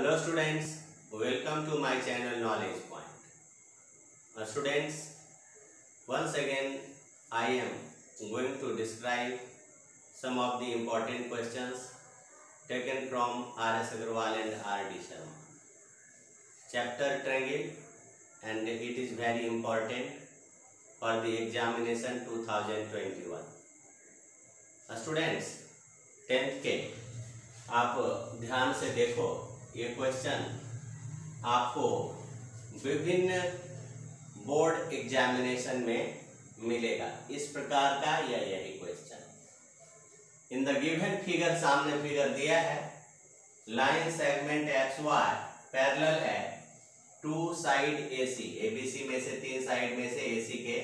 Hello students, welcome to my channel Knowledge Point. Students, once again I am going to describe some of the important questions taken from R.S. Agarwal and R.D. Sharma. Chapter Triangle, and it is very important for the examination 2021. Students, 10th के आप ध्यान से देखो, ये question आपको विभिन्न board examination में मिलेगा, इस प्रकार का या यही question. In the given figure, सामने फिगर दिया है, line segment X Y parallel है टू साइड एसी, एबीसी में से तीन साइड में से एसी के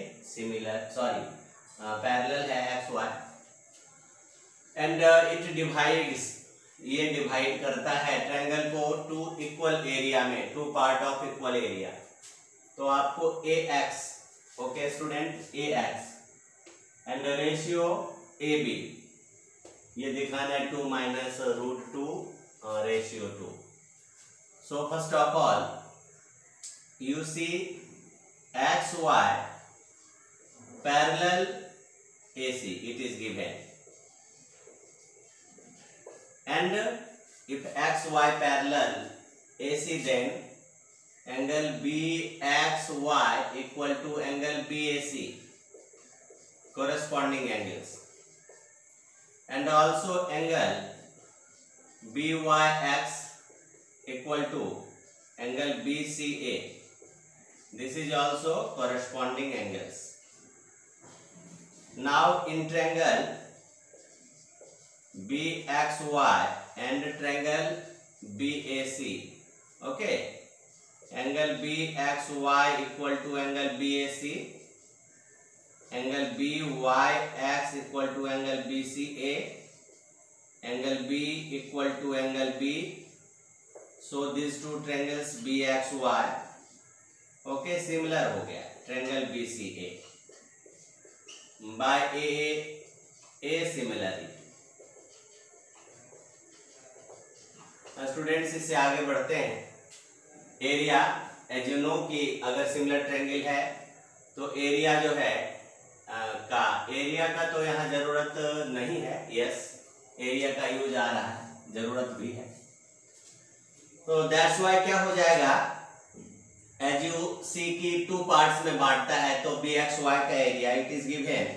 पैरेलल है X Y, and it divides, ये डिवाइड करता है ट्रायंगल को टू इक्वल एरिया में, two part of equal area. तो आपको A X, okay student, A X and ratio A B ये दिखाना है 2 minus root 2 ratio 2। So first of all you see XY parallel AC, it is given, and if XY parallel AC, then angle BXY equal to angle BAC, corresponding angles, and also angle BYX equal to angle BCA. This is also corresponding angles. Now in triangle BXY and triangle BAC, okay, angle BXY equal to angle BAC, angle BYX equal to angle BCA, angle B equal to angle B. So these two triangles BXY, ओके, similar हो गया triangle BCA by AA similarity. Students, इससे आगे बढ़ते हैं। Area, as you know कि अगर similar triangle है तो एरिया जो है एरिया का तो यहाँ जरूरत नहीं है, यस एरिया का यूज आ रहा है, जरूरत भी है, तो दैट्स वाई क्या हो जाएगा, एज यू सी की टू पार्ट्स में बांटता है, तो बी एक्स वाई का area it is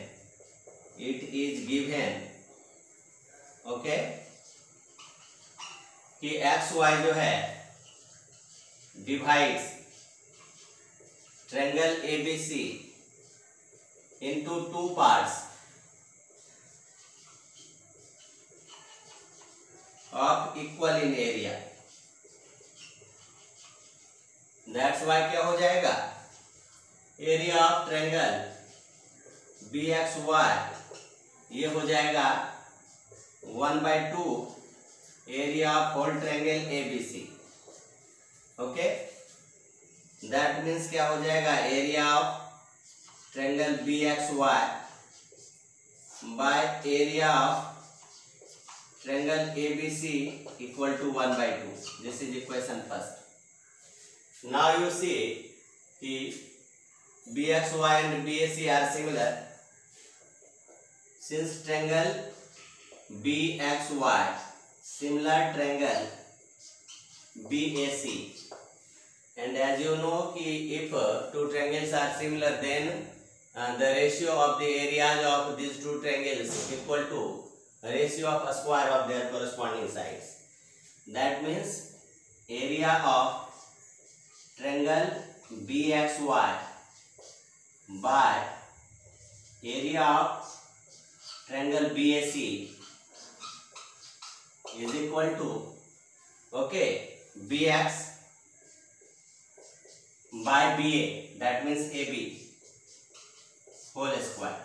given okay, कि एक्स वाई जो है divides triangle ABC into two parts of equal in area. That's why क्या हो जाएगा, area of triangle B X Y ये हो जाएगा 1/2 area of whole triangle ABC, okay. That means क्या हो जाएगा, area of triangle B X Y by area of triangle ABC equal to 1/2। This is equation first. Now you see कि BXY and BAC are similar. Since triangle BXY similar triangle BAC, and as you know कि if two triangles are similar, then the ratio of the areas of these two triangles equal to ratio of a square of their corresponding sides. That means area of triangle BXY by area of triangle BAC is equal to, okay, BX by BA, that means AB whole square.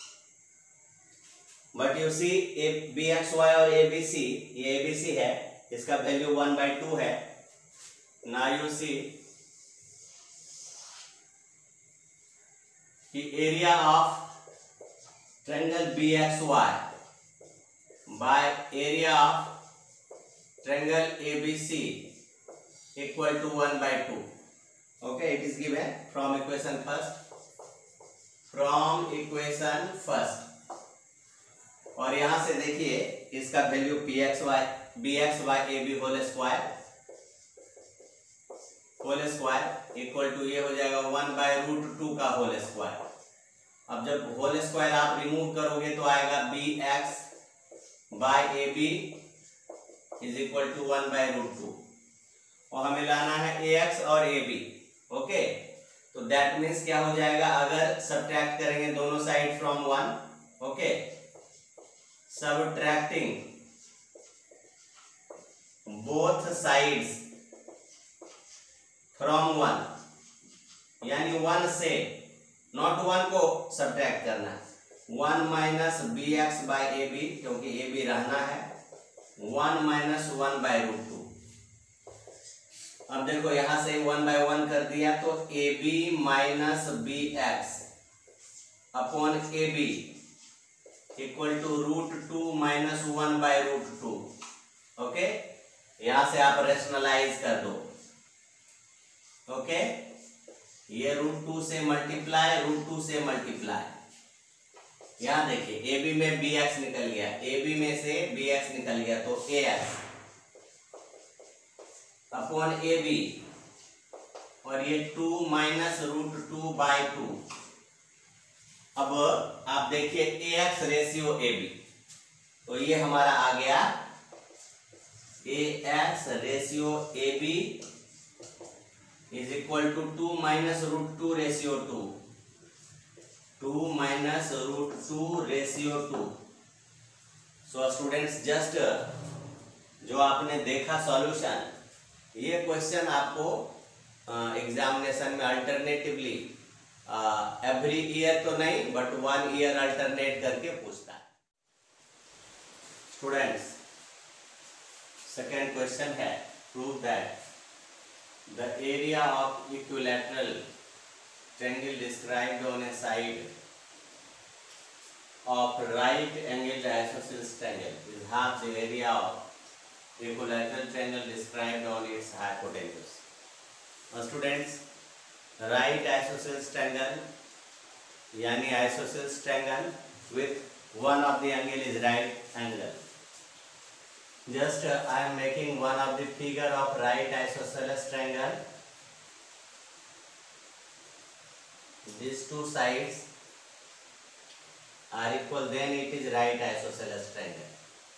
But you see BXY और ABC, ये ABC है, इसका value 1/2 है। Now you see कि area of triangle BXY by area of triangle ABC equal to 1/2. Okay, it is given from equation first. From equation first. और यहां से देखिए इसका value bxy whole square equal to ये हो जाएगा 1/√2 का होल स्क्वायर। अब जब होल स्क्वायर आप रिमूव करोगे तो आएगा bx/ab इज इक्वल टू 1/√2 और हमें लाना है ax और ab। ओके, तो दैट मीन्स क्या हो जाएगा, अगर सब्ट्रैक्ट करेंगे दोनों side from 1, okay, subtracting both sides from 1, यानी 1 से, नॉट 1 को सब्ट्रैक्ट करना है, 1 माइनस bx/ab क्योंकि ab रहना है, 1 माइनस 1/√2। अब देखो यहां से 1/1 कर दिया तो ab minus bx upon ab equal to √2 minus 1/√2। Okay, यहां से आप रेशनलाइज कर दो। ओके, ये √2 से मल्टीप्लाई, √2 से मल्टीप्लाई, यहां देखिए ab में bx निकल गया, ab में से bx निकल गया तो ax अपॉन ab और ये 2 माइनस √2/2। अब आप देखिए ax रेशियो ab, तो ये हमारा आ गया ax ratio ab is equal to 2 minus √2 ratio 2, 2 minus √2 ratio 2। So students, just जो आपने देखा सॉल्यूशन, ये क्वेश्चन आपको एग्जामिनेशन में अल्टरनेटिवली एवरी ईयर तो नहीं बट 1 ईयर अल्टरनेट करके पूछता है। स्टूडेंट्स, सेकेंड क्वेश्चन है, prove that the area of equilateral triangle described on a side of right angled isosceles triangle is half the area of equilateral triangle described on its hypotenuse. Students, right isosceles triangle यानी isosceles triangle with one of the angle is right angle. Just I am making one of the figure of right isosceles triangle. These two sides are equal, then it is right isosceles triangle.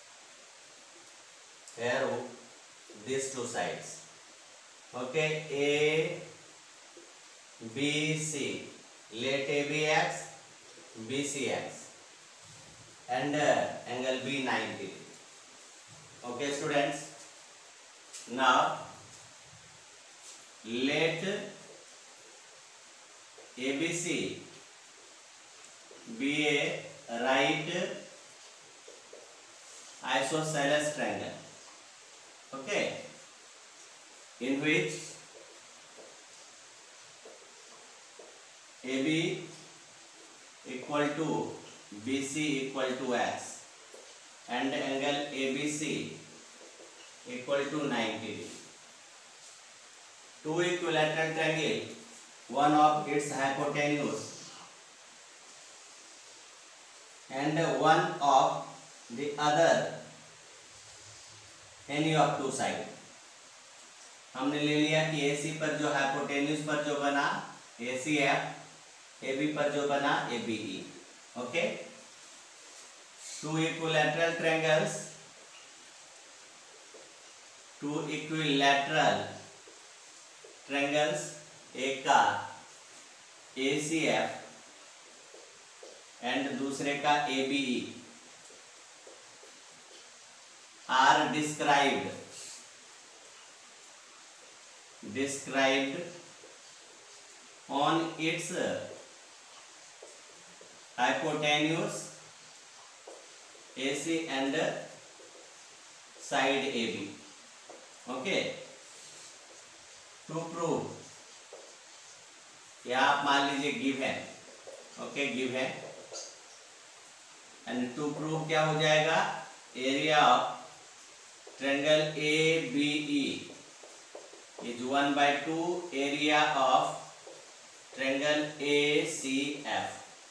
Here these two sides, okay, A B C, let A be x, B C x, and angle B 90. Okay students, now let ABC be a right isosceles triangle, okay, in which AB equal to BC equal to x and angle ABC equal to 90 degree. Two equilateral triangle, one of its hypotenuse and one of the other any of two side. हमने ले लिया कि AC पर जो hypotenuse पर जो बना ACF, AB पर जो बना ABE. Okay, two equilateral triangles, two equilateral triangles, एक का ACF एंड दूसरे का ABE are described on its hypotenuse AC and side AB. Okay, to prove, या आप मान लीजिए given, okay, given, and to prove क्या हो जाएगा, area of triangle ABE is 1/2 area of triangle ACF.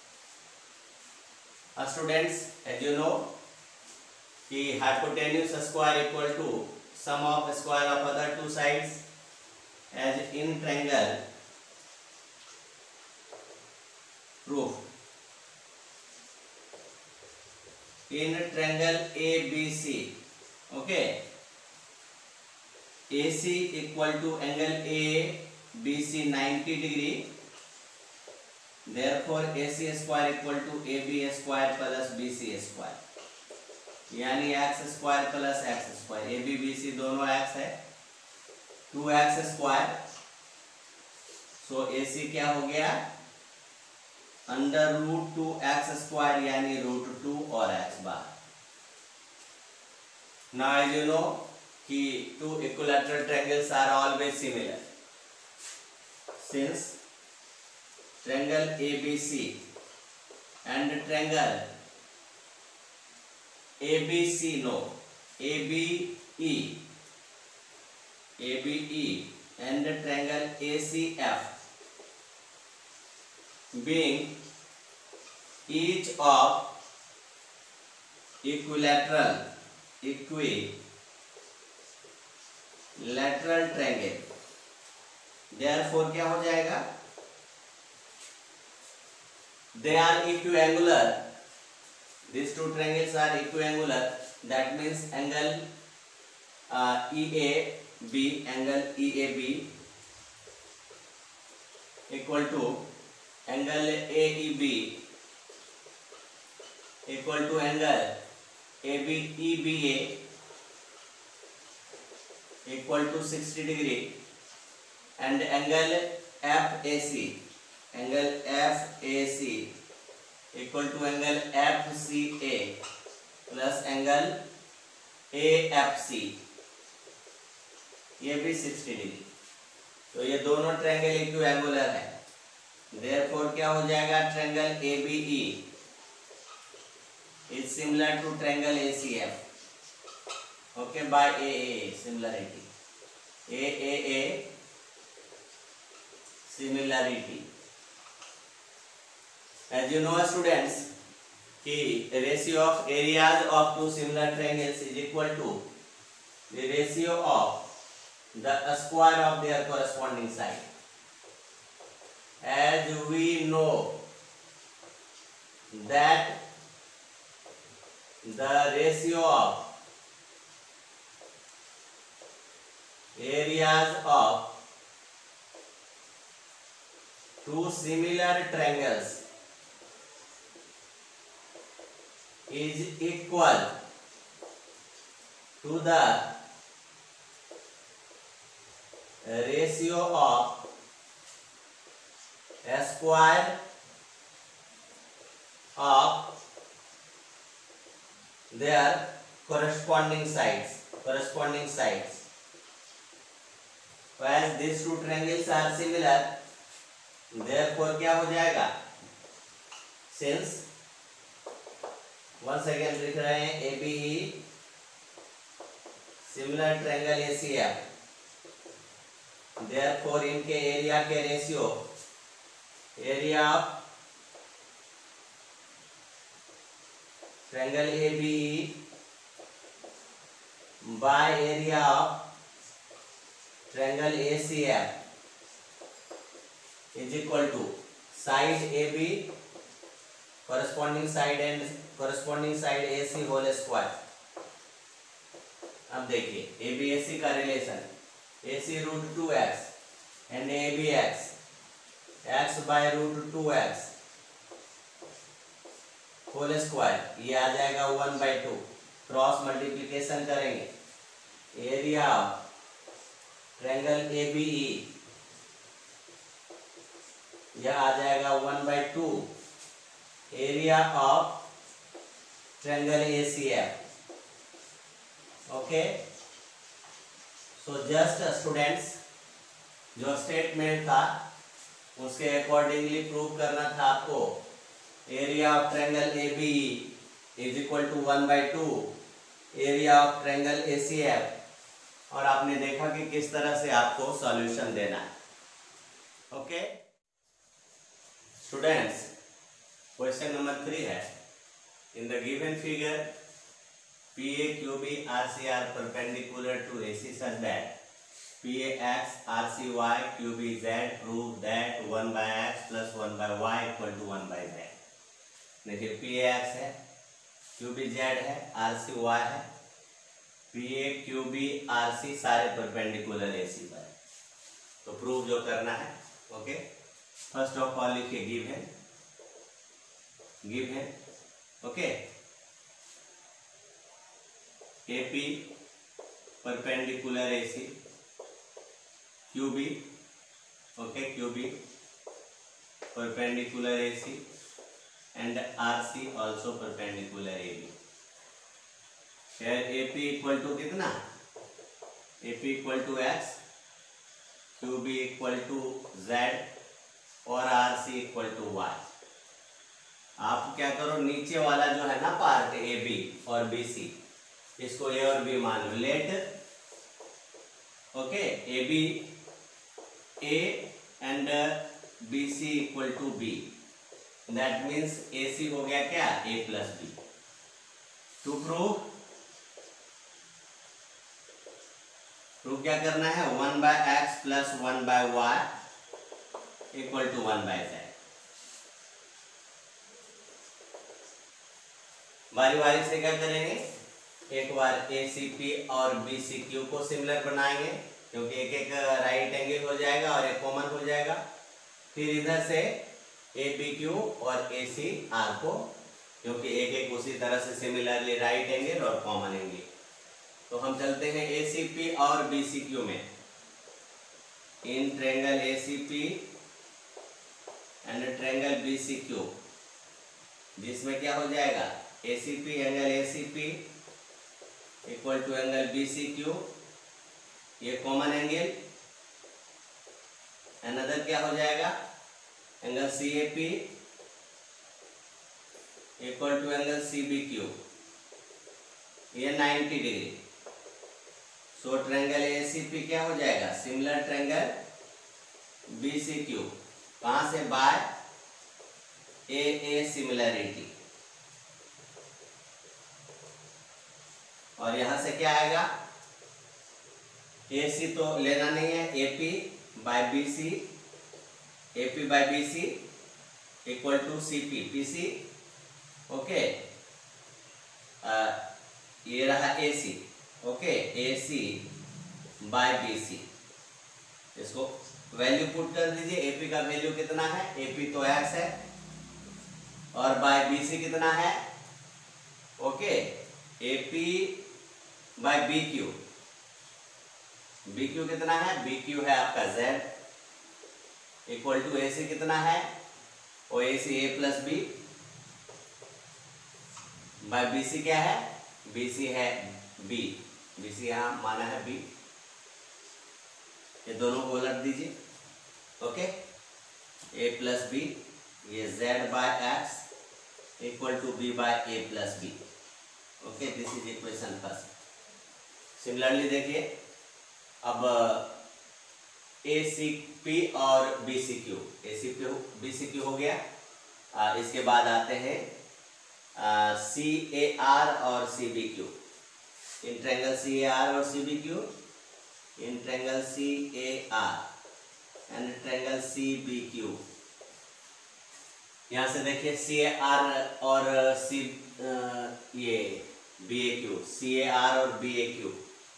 Students, as you know कि hypotenuse square equal to sum of square of other two sides, as in triangle proof. In triangle ABC, okay, AC equal to angle ABC 90 degree. Therefore AC square equal to AB square plus BC square, यानी x square plus x square, A B B C दोनों x है, 2x square. सो ए सी क्या हो गया, under root 2x square यानी root 2 और x बार. Now as you know कि two equilateral triangles are always similar. Since triangle ABC and triangle ABC, no, ABE and triangle ACF being each of equilateral triangle. Therefore क्या हो जाएगा, they are equiangular. These two triangles are equiangular. That means angle EAB, angle EAB equal to angle AEB equal to angle EBA equal to 60 degree, and angle FAC equal to angle FCA plus angle AFC, ये भी 60 degree. तो ये दोनों triangle इक्विएंगुलर है. Therefore क्या हो जाएगा, triangle ABE is similar to triangle ACF, okay, by AAA similarity. AAA similarity. As you know students, कि ratio of areas of two similar triangles is equal to the ratio of the square of their corresponding side. As we know that the ratio of areas of two similar triangles is equal to the ratio of square of their corresponding sides. Whereas these two triangles are similar, therefore क्या हो जाएगा, since once again लिख रहे हैं ABE similar triangle ACF, therefore इनके area के ratio, area of triangle ABE by area of triangle ACF is equal to side AB corresponding side and corresponding side AC whole square. अब देखिए ABAC का relation, AC root 2x and ABX x by root 2x whole square, ये आ जाएगा 1/2. Cross multiplication करेंगे, area of triangle ABE यह आ जाएगा 1/2 area of triangle ACF. Okay, so just students जो स्टेटमेंट था उसके अकॉर्डिंगली प्रूव करना था आपको. Area of triangle ABE is equal to 1/2 area of triangle ACF और आपने देखा कि किस तरह से आपको सॉल्यूशन देना है। ओके स्टूडेंट्स, क्वेश्चन नंबर 3 है, in the given figure PA, QB, RC are perpendicular to AC such that PAX, RCY, QBZ prove that 1 by x plus 1 by y equal to 1 by z। देखिए PAX है, QBZ है, RCY है, PA, QB, RC सारे perpendicular AC पर है, तो prove जो करना है। ओके फर्स्ट ऑफ ऑल लिखिए given. Okay AP perpendicular AC, QB okay QB perpendicular AC and RC also perpendicular AB। here AP equal to कितना, AP equal to x, QB equal to z और RC equal to y। आप क्या करो, नीचे वाला जो है ना पार्ट AB और BC, इसको ए और बी मान लो। Let okay A B A and B C equal to B, that means A C हो गया क्या, A plus B. To prove क्या करना है, 1 by x plus 1 by y equal to 1 by z. बारी बारी से क्या करेंगे, एक बार ACP और BCQ को सिमिलर बनाएंगे, क्योंकि एक एक राइट एंगल हो जाएगा और एक कॉमन हो जाएगा। फिर इधर से ABQ और ACR को, क्योंकि एक एक उसी तरह से सिमिलरली राइट एंगल और कॉमन एंगल। तो हम चलते हैं ACP और BCQ में। In triangle ACP and triangle BCQ, जिसमें क्या हो जाएगा, ACP angle ACP equal to angle BCQ, ये कॉमन एंगल। अनदर क्या हो जाएगा, angle CAP equal to angle CBQ, ये 90 डिग्री। सो ट्रायंगल ACP क्या हो जाएगा, सिमिलर ट्रायंगल BCQ, कहां से, बाय AA सिमिलरिटी। और यहां से क्या आएगा, AC तो लेना नहीं है, AP by BC, AP by BC equal to CP PC। Okay ये रहा AC, okay AC by BC, इसको वैल्यू पुट कर दीजिए। AP का वैल्यू कितना है, AP तो x है, और बाय BC कितना है, okay AP by BQ, BQ कितना है, BQ है आपका Z इक्वल टू AC कितना है, और AC A plus B by BC क्या है, BC है B, BC यहाँ माना है B, ये दोनों को उलट दीजिए। ओके A प्लस B, ये Z by X equal to B by A plus B। Okay this is equation first. Similarly देखिए अब ACP और BCQ, ACP BCQ हो गया। इसके बाद आते हैं CAR और CBQ। इन ट्रायंगल CAR और CBQ, in triangle CAR and triangle CBQ। यहाँ से देखिए CAR और ये BAQ, CAR और BAQ,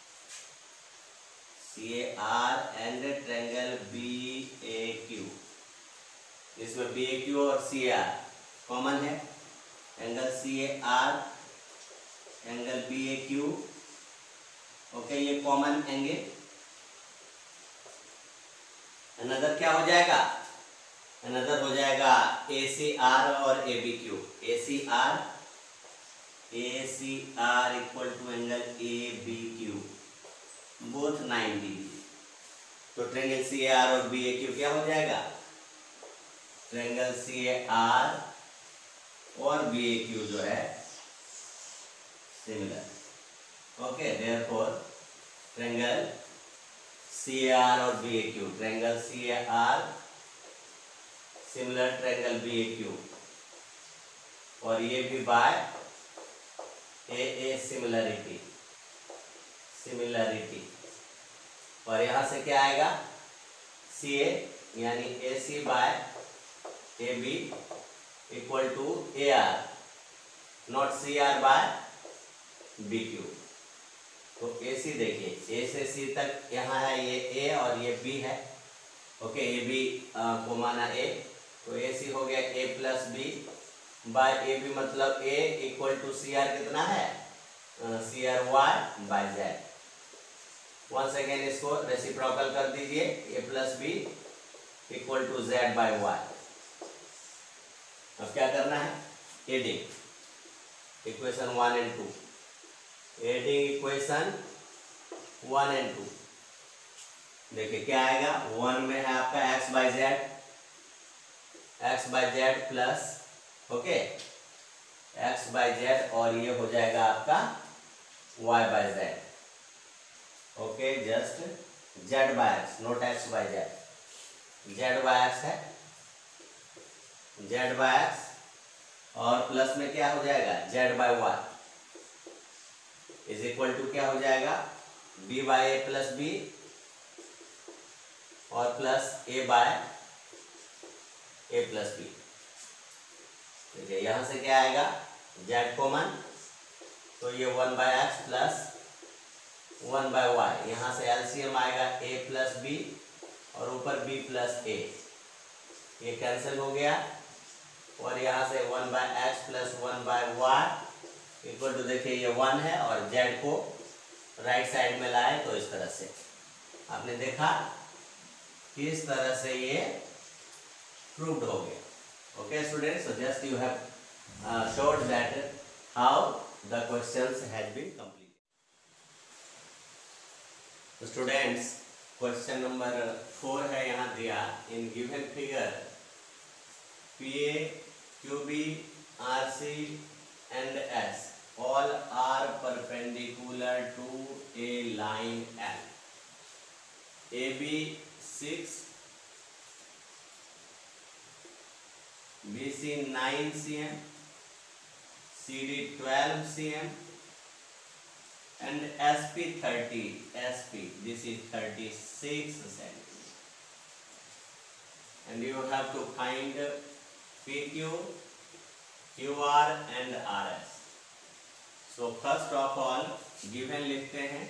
CAR and triangle BAQ, इसमें BAQ और CAR कॉमन है। Angle CAR angle BAQ, okay ये कॉमन एंगल। अनदर क्या हो जाएगा, अनदर हो जाएगा ACR और ABQ, ACR equal to angle ABQ, both 90 degree. तो ट्रायंगल CAR और BAQ क्या हो जाएगा, ट्रायंगल CAR और BAQ जो है similar. Okay therefore triangle CAR और BAQ, triangle CAR similar triangle BAQ, और ये भी बाय AA सिमिलरिटी, और यहां से क्या आएगा CA यानी AC by AB equal to AR, not CR by BQ। तो AC देखिए, A से C तक यहाँ है ये A और ये B है, ओके, AB को माना A, तो AC हो गया A plus B by AB, मतलब A इक्वल टू CR कितना है, CR Y by Z। One second इसको रेसिप्रोकल कर दीजिए, A plus B equal to Z by Y। अब क्या करना है, adding equation 1 and 2, adding equation 1 and 2। देखिए क्या आएगा, 1 में है आपका x by z plus, okay, x by z, और ये हो जाएगा आपका y by Z, okay, just z by x, not x by z, z by x है, z बाय x, और प्लस में क्या हो जाएगा z by y is equal to क्या हो जाएगा, b by a plus b और plus a by a plus b। ठीक है, यहां से क्या आएगा, z कॉमन, तो ये 1 by x plus 1 by y, यहाँ से एलसीएम आएगा a प्लस b और ऊपर b प्लस a, ये कैंसिल हो गया, और यहाँ से 1 by x plus 1 by y equal to, देखिए ये 1 है और z को राइट साइड में लाए, तो इस तरह से आपने देखा किस तरह से ये प्रूव्ड हो गया। Okay students, so just you have showed that how the questions has been completed. Students, question number 4 है यहाँ दिया, in given figure PA, QB, RC and S all are perpendicular to a line L. AB 6, BC 9 cm, CD 12 cm and SP 30, SP this is 36 cm, and you have to find PQ, QR and RS. So first of all given लिखते हैं,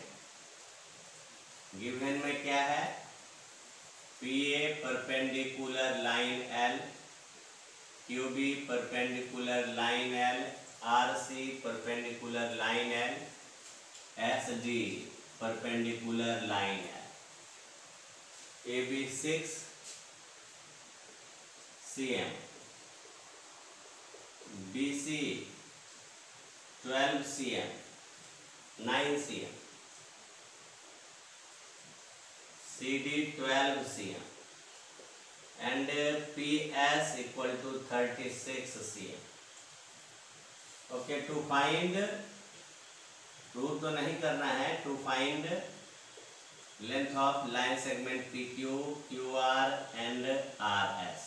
given में क्या है, PA perpendicular line L, QB perpendicular line L, RC perpendicular line L, SD perpendicular line L, AB 6 cm, BC 12 cm, 9 cm, CD 12 cm and PS equal to 36 cm. Okay, to find, prove तो नहीं करना है, to find length of line segment PQ, QR and RS.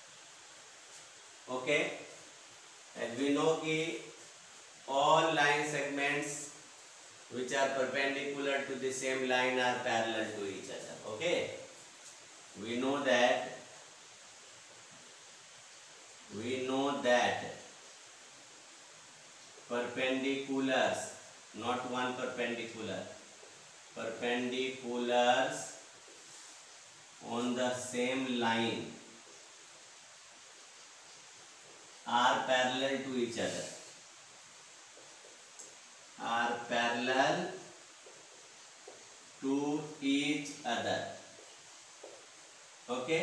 Okay, as we know कि all line segments which are perpendicular to the same line are parallel to each other. Okay, we know that perpendiculars, not one perpendicular, perpendiculars on the same line are parallel to each other, are parallel to each other. Okay,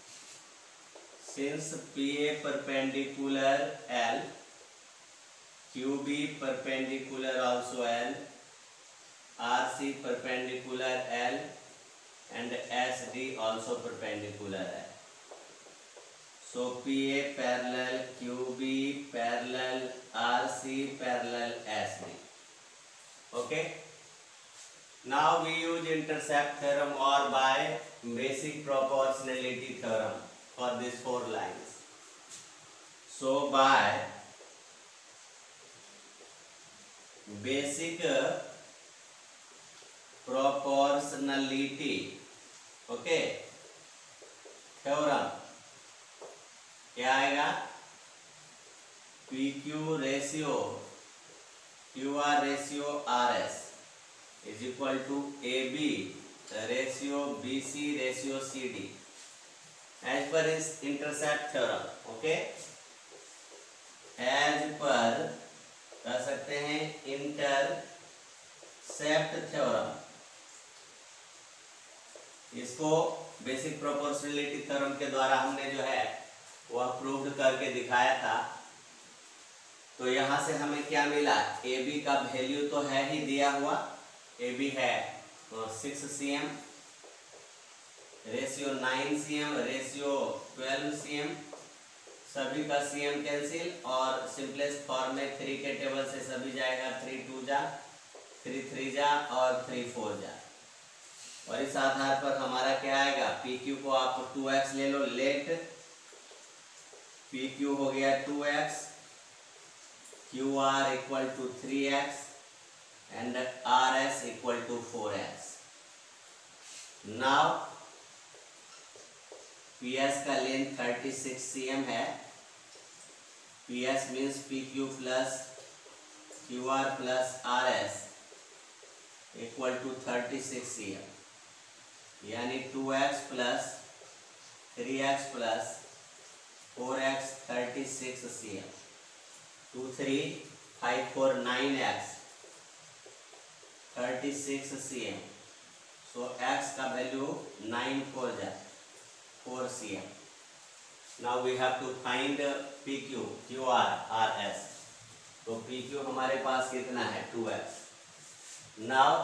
since PA perpendicular L, QB perpendicular also L, RC perpendicular L and SD also perpendicular L. So PA parallel QB parallel RC parallel SD. Okay, Now we use intercept theorem or by basic proportionality theorem for these 4 lines. So by basic proportionality, okay, theorem क्या आएगा, PQ ratio QR ratio RS is equal to AB ratio BC ratio CD as per is intercept theorem. Okay, as per कह सकते हैं intercept theorem. इसको basic proportionality theorem के द्वारा हमने जो है वह प्रूव्ड करके दिखाया था. तो यहाँ से हमें क्या मिला, ए बी का वैल्यू तो है ही दिया हुआ, ए बी है 6 cm, ratio 9 cm, ratio 12 cm, सभी का cm कैंसिल और सिंपलेस्ट फॉर्म में 3 के टेबल से सभी जाएगा, 3 2 जा, 3 3 जा और 3 4 जा. और इस आधार पर हमारा क्या आएगा, पी क्यू को आप 2x ले लो, लेट पी क्यू हो गया 2x, Q R equal to 3x and R S equal to 4x. Now P S का लेंथ 36 cm है. P S means P Q plus Q R plus R S equal to 36 cm, यानी 2x plus 3x plus 4x 36 cm, 2 3 5 4 9x 36 cm. So x का value 9 4 जा 4 cm. Now we have to find P Q Q R R S. तो P Q हमारे पास कितना है, 2x. Now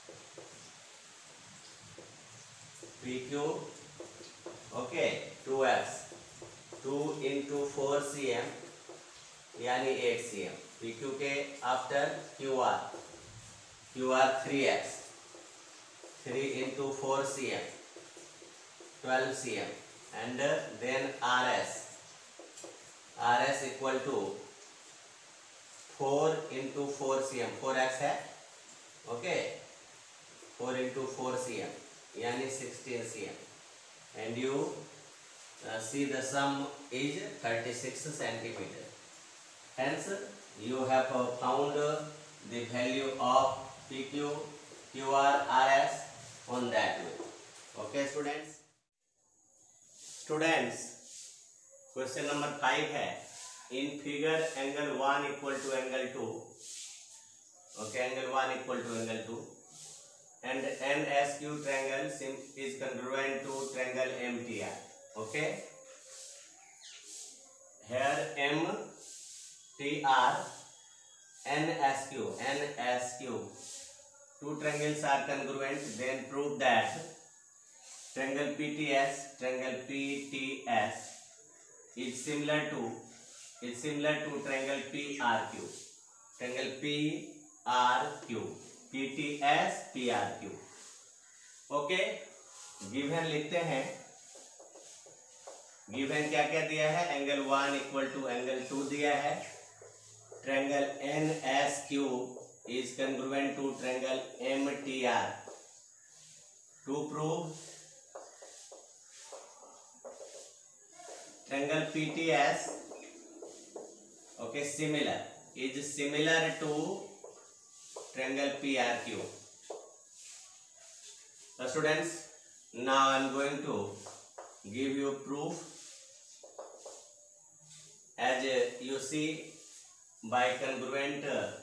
P Q okay 2x, 2 into 4 cm यानी 8 cm. P Q के after Q R 3x, 3 into 4 cm 12 cm and then RS equal to 4 into 4 cm, 4x है, okay, 4 into 4 cm यानी 16 cm and you see the sum is 36 centimeter. Hence you have found the value of PQ, QR, RS on that way. Okay students. Question number 5 है, in figure angle 1 equal to angle 2, okay, angle 1 equal to angle 2 and NSQ triangle is congruent to triangle MTR. Okay, here MTR NSQ two triangles are congruent, then prove that triangle PTS is similar to triangle PRQ, PTS PRQ. Okay, given लिखते हैं. Given क्या क्या दिया है, angle 1 equal to angle 2 दिया है. Triangle NSQ is congruent to triangle MTR. To prove triangle PTS, okay, is similar to triangle PRQ. So students, now I am going to give you proof. As you see, by congruent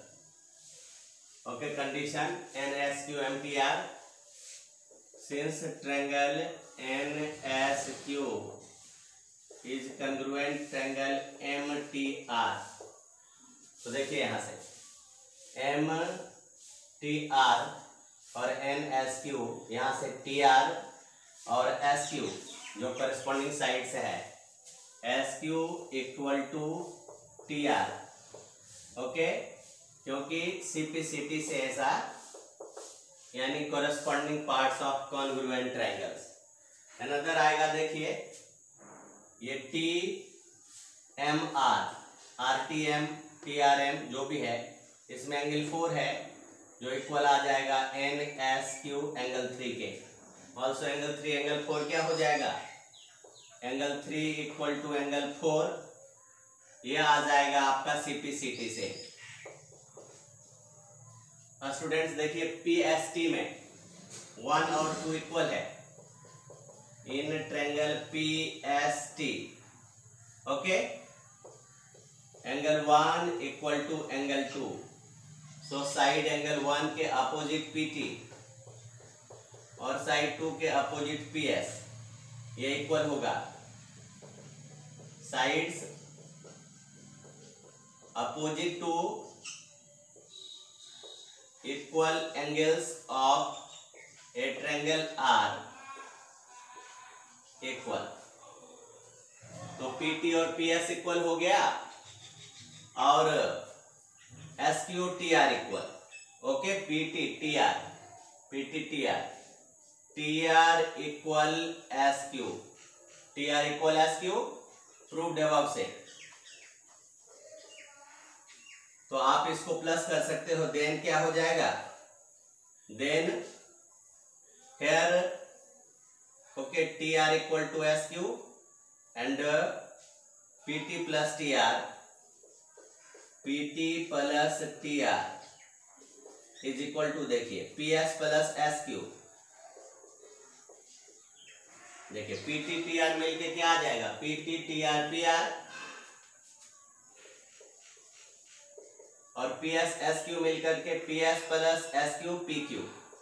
okay condition NSQ MTR, since triangle NSQ is congruent triangle MTR, तो देखिए यहाँ से MTR और NSQ, यहाँ से TR और SQ जो corresponding side से है, SQ equal to TR. Okay, क्योंकि CPCT से ऐसा यानी corresponding parts of congruent triangles. Another आएगा, देखिए ये TMR, RTM, TRM जो भी है, इसमें एंगल 4 है जो इक्वल आ जाएगा NSQ एंगल 3 के. ऑल्सो एंगल 3 एंगल 4 क्या हो जाएगा, एंगल 3 इक्वल टू एंगल 4, ये आ जाएगा आपका CPCT से. स्टूडेंट्स देखिए PST में 1 और 2 इक्वल है in triangle PST. Okay, angle 1 equal to angle 2, so side angle 1 के अपोजिट PT और साइड 2 के अपोजिट PS, ये इक्वल होगा. Sides opposite to equal angles of a triangle are equal. तो PT और PS इक्वल हो गया और SQ TR equal. Okay, PT TR equal SQ, TR equal SQ, proved above से. तो आप इसको प्लस कर सकते हो. देन क्या हो जाएगा, then here okay TR equal to SQ and PT plus TR is equal to, देखिए PS प्लस SQ. देखिए PT TR मिलके क्या आ जाएगा, PT TR PR और PS SQ मिलकर के PS प्लस SQ PQ.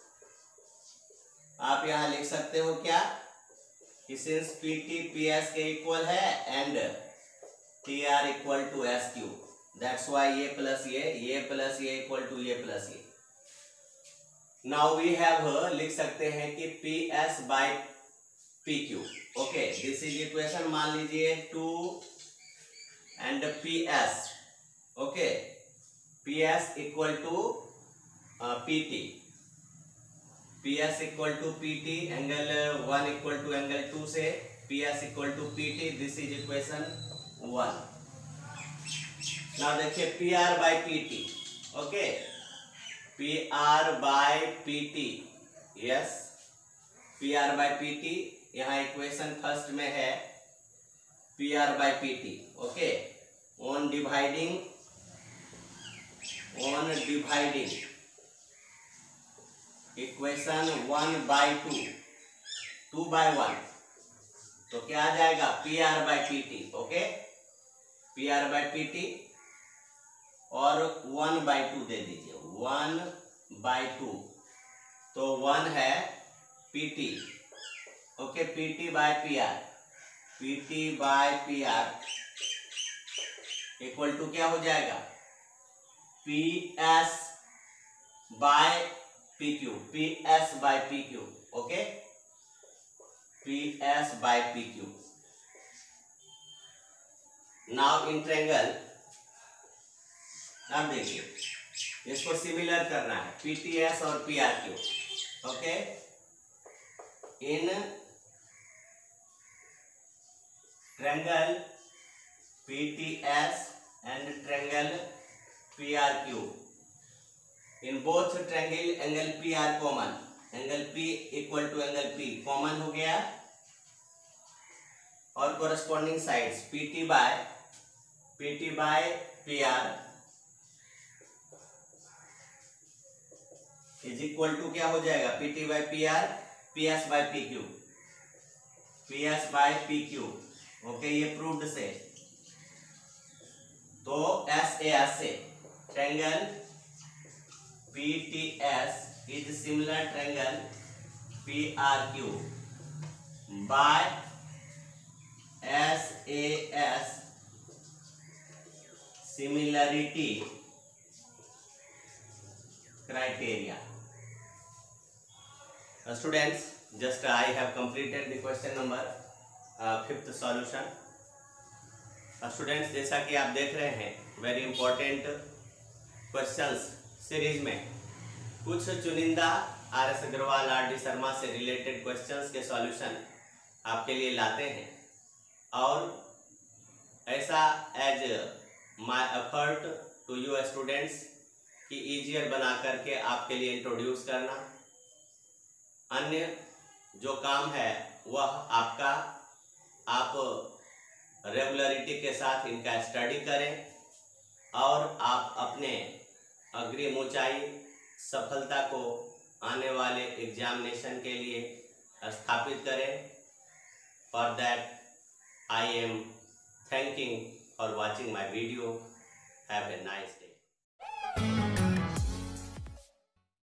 आप यहां लिख सकते हो क्या कि सिंस PT PS के इक्वल है and TR equal to SQ, that's why ये प्लस ये प्लस ये इक्वल टू ये प्लस ये. नाउ वी हैव, लिख सकते हैं कि PS by PQ. Okay, this is equation. मान लीजिए 2 and PS. Okay, PS equal to PT, PS equal to PT, angle 1 equal to angle 2 से PS equal to PT. This is equation 1. Now देखिए PR by PT. Okay, PR by PT, yes PR by PT. यहाँ equation first में है PR by PT. Okay, on dividing equation 1 by 2 by 1, तो क्या आ जाएगा PR by PT. Okay, PR by PT और 1 by 2 दे दीजिए, 1 बाई 2, तो 1 है PT. Okay, PT by PR equal to क्या हो जाएगा, PS by PQ. Okay, PS by PQ. Now in triangle, अब देखिए इसको सिमिलर करना है PTS और PRQ. ओके, in triangle PTS and triangle PRQ, in both triangle angle P are common. Angle P equal to angle P common हो गया और corresponding sides PT by PR is equal to क्या हो जाएगा, PT by PR, PS by PQ. Okay, ये proved से. तो SAS से triangle PTS is similar triangle PRQ by SAS similarity criteria. Students, just I have completed the question number 5th solution. Students, जैसा कि आप देख रहे हैं वेरी इंपॉर्टेंट क्वेश्चंस सीरीज में कुछ चुनिंदा RS अग्रवाल RD शर्मा से रिलेटेड क्वेश्चंस के सॉल्यूशन आपके लिए लाते हैं और ऐसा as my effort to you students कि ईजियर बना करके आपके लिए इंट्रोड्यूस करना। अन्य जो काम है वह आपका, आप रेगुलरिटी के साथ इनका स्टडी करें और आप अपने अग्रिम ऊंचाई सफलता को आने वाले एग्जामिनेशन के लिए स्थापित करें। For that I am thanking for watching my video. Have a nice day.